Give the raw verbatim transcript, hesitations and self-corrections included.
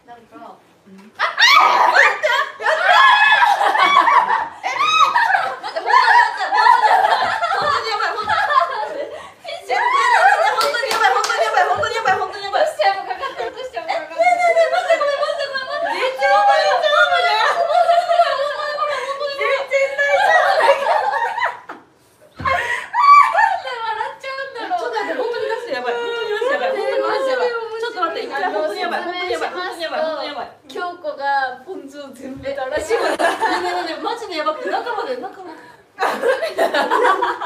なんか、うん、あっ京子がポン酢を全部垂らします。ねえねえねえマジでやばくて中まで中まで。